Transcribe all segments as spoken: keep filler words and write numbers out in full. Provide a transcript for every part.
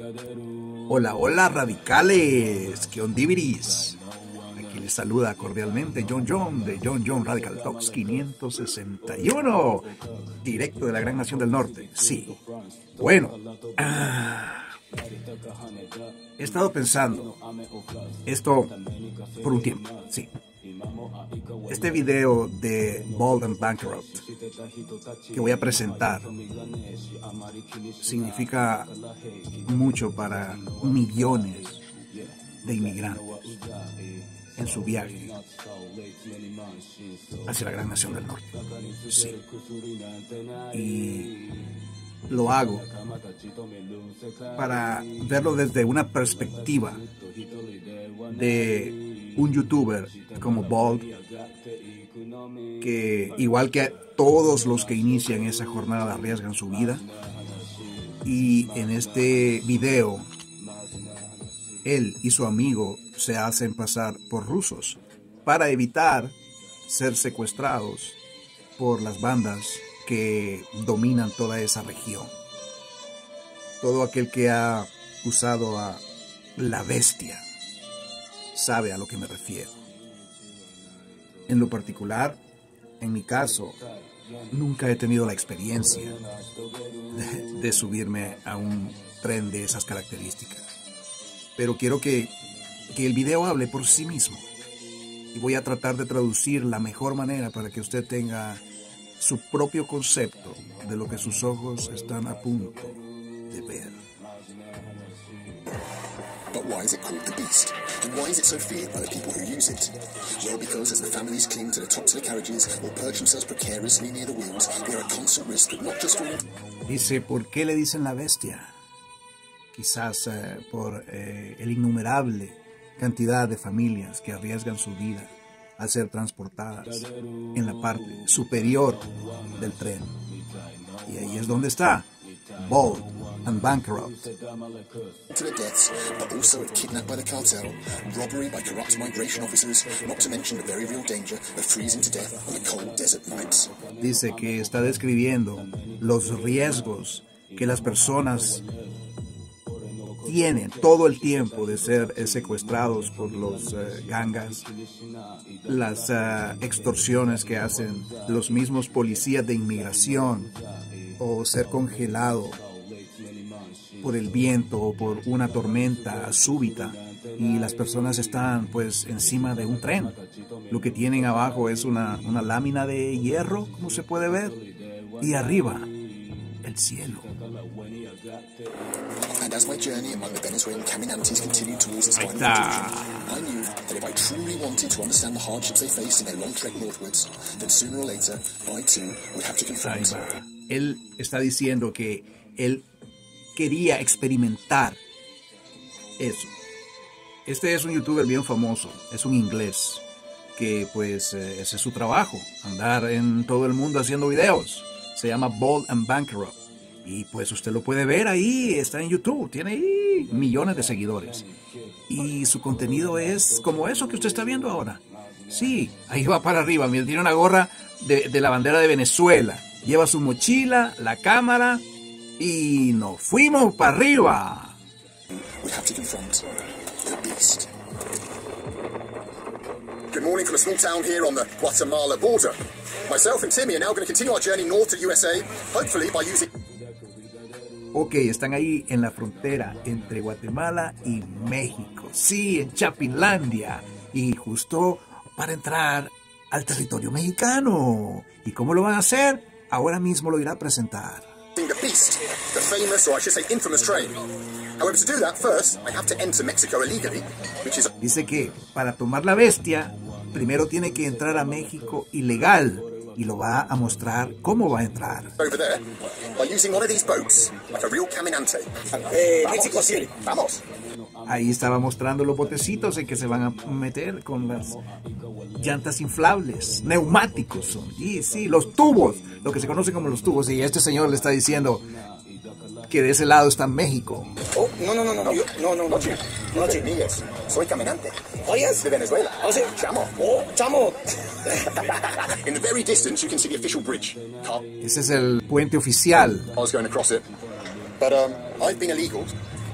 Hola, hola radicales, ¿qué ondiviris? Aquí les saluda cordialmente John John de John John Radical Talks quinientos sesenta y uno, directo de la gran nación del norte. Sí, bueno, ah, he estado pensando esto por un tiempo, sí. Este video de Bold and Bankrupt que voy a presentar significa mucho para millones de inmigrantes en su viaje hacia la gran nación del norte. Sí. Y lo hago para verlo desde una perspectiva de un youtuber como Bold, que igual que todos los que inician esa jornada arriesgan su vida. Y en este video él y su amigo se hacen pasar por rusos para evitar ser secuestrados por las bandas que dominan toda esa región. Todo aquel que ha usado a la bestia sabe a lo que me refiero. En lo particular, en mi caso, nunca he tenido la experiencia de, de subirme a un tren de esas características. Pero quiero que, que el video hable por sí mismo. Y voy a tratar de traducir la mejor manera para que usted tenga su propio concepto de lo que sus ojos están a punto de ver. But why is it called the Beast? And why is it so feared by the people who use it? Well, because as the families cling to the tops of the carriages or perch themselves precariously near the wheels, they are at constant risk of not just falling. Dice, ¿por qué le dicen la bestia? Quizás eh, por eh, el innumerable cantidad de familias que arriesgan su vida al ser transportadas en la parte superior del tren. Y ahí es donde está Bold and Bankrupt. To the deaths, but also if kidnapped by the cartel, robbery by corrupt migration officers, not to mention the very real danger of freezing to death on the cold desert nights. Dice que está describiendo los riesgos que las personas tienen todo el tiempo de ser eh, secuestrados por los eh, gangas, las uh, extorsiones que hacen los mismos policías de inmigración, o ser congelado por el viento o por una tormenta súbita y las personas están pues encima de un tren. Lo que tienen abajo es una, una lámina de hierro, como se puede ver, y arriba el cielo. And as my journey among the Venezuelan caminantes continued towards its final Ahí conclusion, I knew that if I truly wanted to understand the hardships they faced in their long trek northwards, then sooner or later, I too would have to confront. Él está diciendo que él quería experimentar eso. Este es un youtuber bien famoso, es un inglés, que pues eh, ese es su trabajo, andar en todo el mundo haciendo videos. Se llama Bold and Bankrupt. Y pues usted lo puede ver ahí, está en YouTube, tiene ahí millones de seguidores. Y su contenido es como eso que usted está viendo ahora. Sí, ahí va para arriba, mira, tiene una gorra de, de la bandera de Venezuela. Lleva su mochila, la cámara y nos fuimos para arriba. We have to confront the Beast. Good morning from a small town here on the Guatemala border. Myself and Timmy are now going to continue our journey north to U S A, hopefully by using... Ok, están ahí en la frontera entre Guatemala y México. Sí, en Chapinlandia. Y justo para entrar al territorio mexicano. ¿Y cómo lo van a hacer? Ahora mismo lo irá a presentar. The Beast, the famous, or I should say infamous train. However, to do that, first, I have to enter Mexico illegally, which is... Dice que para tomar la bestia, primero tiene que entrar a México ilegal. Y lo va a mostrar cómo va a entrar. Over there, by using one of these boats, like a real caminante. Eh, Mexico City. Vamos. Ahí estaba mostrando los botecitos en que se van a meter con las llantas inflables, neumáticos son. Y sí, los tubos, lo que se conoce como los tubos. Y este señor le está diciendo que de ese lado está México. Oh, no, no, no, no, no, yo, no, no, no, No, Migues, soy caminante. Oyes, De Venezuela. o sea, Chamo. oh, chamo. In the very distance, you can see the official bridge. Ese es el puente oficial. I was going across it. But um, I've been illegal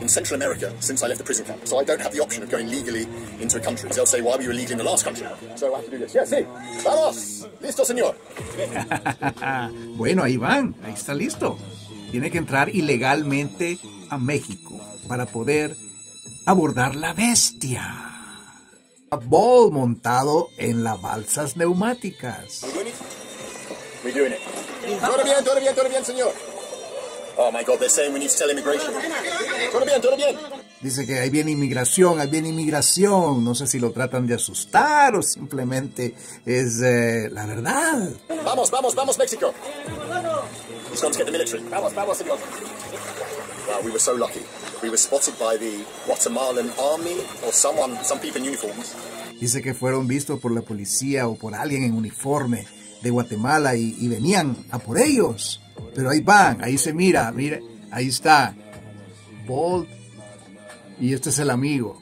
in Central America since I left the prison camp, so I don't have the option of going legally into a country. They'll say, why were you illegal in the last country? So I have to do this. Yes, sí. Vamos. Listo, señor. Bueno, ahí van. Ahí está listo. Tiene que entrar ilegalmente a México para poder abordar la bestia. Ball montado en las balsas neumáticas. We're doing it. Todo bien, todo bien, todo bien, señor. Oh my God, they're saying we need to tell immigration. Todo bien, todo bien. Dice que ahí viene inmigración, ahí viene inmigración. No sé si lo tratan de asustar o simplemente es eh, la verdad. Vamos, vamos, vamos, Mexico. He's gone to get the military. Vamos, vamos, señor. Wow, we were so lucky. We were spotted by the Guatemalan army or someone, some people in uniforms. Dice que fueron vistos por la policía o por alguien en uniforme de Guatemala y, y venían a por ellos. Pero ahí van, ahí se mira, mire, ahí está Bolt y este es el amigo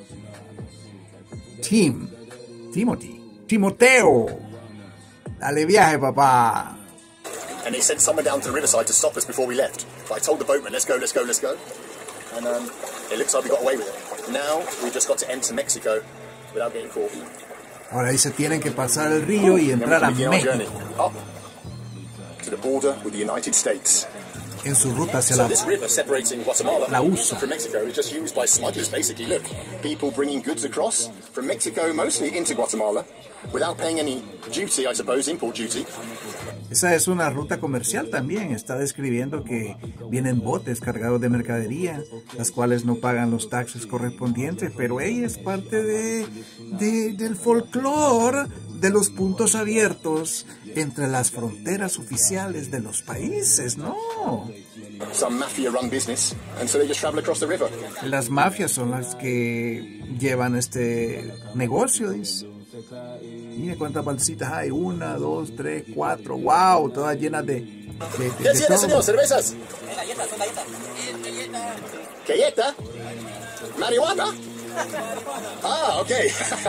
Tim, Timothy, Timoteo. Dale viaje, papá. And they sent someone down to the riverside to stop us before we left. But I told the boatman, let's go, let's go, let's go. And um, it looks like we got away with it. Now we just got to enter Mexico without getting caught. Ahora ahí se tienen que pasar el río y entrar a México. Up to the border with the United States. En su ruta hacia la, so this river separating Guatemala la U S A from Mexico is just used by smugglers, basically. Look, people bringing goods across from Mexico, mostly into Guatemala, without paying any duty, I suppose, import duty. Esa es una ruta comercial también. Está describiendo que vienen botes cargados de mercadería, las cuales no pagan los taxes correspondientes, pero ella es parte de, de, del folclore de los puntos abiertos entre las fronteras oficiales de los países, ¿no? Some mafia run business, and so they just travel across the river. Las mafias son las que llevan este negocio, dice. Mire cuántas balsitas hay, una, dos, tres, cuatro, wow, todas llenas de... de, de ¿Qué tiene, señor? ¿Cervezas? Galletas, son galletas. ¿Galleta? ¿Marihuana? Ah, ok.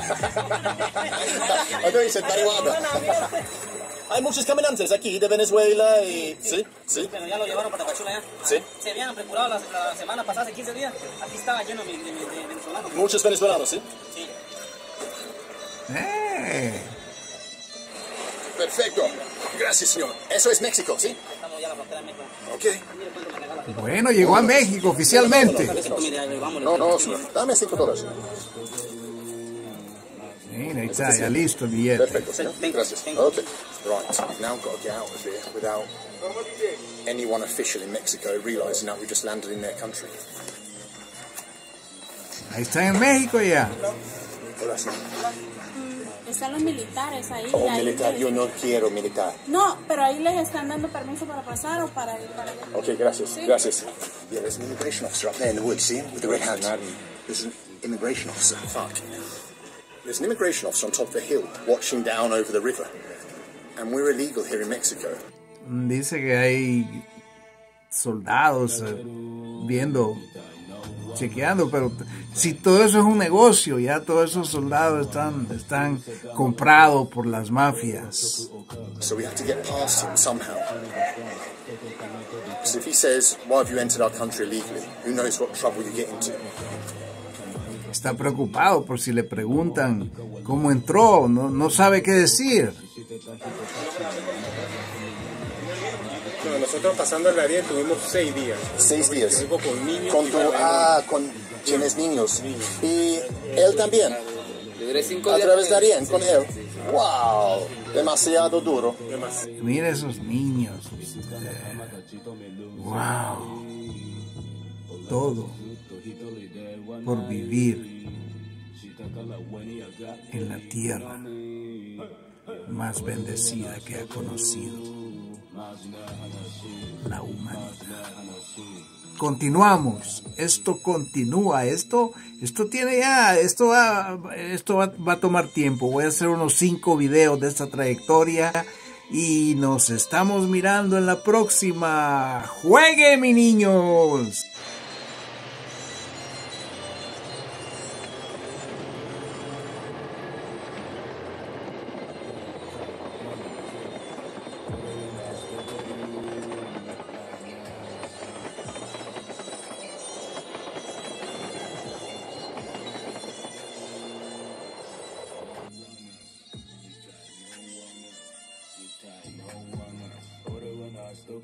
I thought you said marihuana. Hay muchos caminantes aquí de Venezuela y... Sí, sí. Pero ya lo llevaron para Tapachula ya. Sí. Se habían procurado la, la semana pasada, hace quince días. Aquí estaba lleno de, de, de venezolanos. Muchos venezolanos, ¿sí? Sí. ¡Eh! Perfecto. Gracias, señor. Eso es México, ¿sí? Estamos ya a la frontera de México. Ok. Bueno, llegó a México oficialmente. No, no, señor. Dame cinco dólares. Mira, ahí está, ya listo el billete. Perfecto, señor. Gracias. Ok. Right, now I've got to get out of here without anyone official in Mexico realizing that we just landed in their country. Ahí está en México ya. Hola, señor. Están los militares ahí. Oh, ahí militar. les- Yo no quiero militar. No, pero ahí les están dando permiso para pasar o para ir para allá. Okay, gracias. Sí. Gracias. Yeah, there's an immigration officer up there in the woods, see him? With the red hat. There's an immigration officer. Fuck. There's an immigration officer on top of a hill watching down over the river. And we're illegal here in Mexico. Dice que hay soldados eh, viendo, chequeando, pero si todo eso es un negocio, ya todos esos soldados están, están comprados por las mafias. So we have to get past him somehow. So if he says, why have you entered our country illegally? Who knows what trouble you get into? Está preocupado por si le preguntan cómo entró, no, no sabe qué decir. No, nosotros pasando el área tuvimos seis días. Seis días. Estuvimos con niños. Con y tu, con- ah, con tienes niños. Y él también. Duré cinco A días. través de Darien, con él. Wow. Demasiado duro. Mira esos niños. Eh, wow. Todo por vivir en la tierra más bendecida que ha conocido la humanidad. Continuamos, esto continúa, esto, esto tiene ya, esto va, esto va, va a tomar tiempo. Voy a hacer unos cinco videos de esta trayectoria y nos estamos mirando en la próxima. ¡Juegue, mis niños!